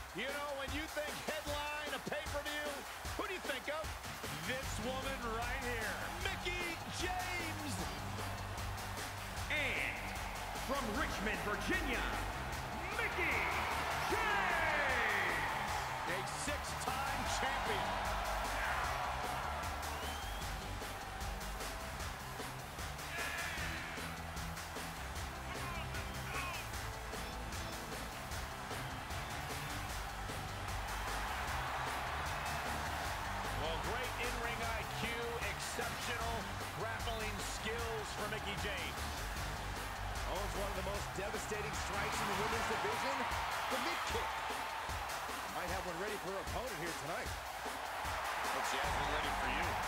You know, when you think headline, a pay-per-view, who do you think of? This woman right here, Mickie James. And from Richmond, Virginia, Mickie James. A six-time champion. Great in-ring IQ, exceptional grappling skills for Mickie James. Owns one of the most devastating strikes in the women's division, the mid-kick. Might have one ready for her opponent here tonight. Well, she has one ready for you.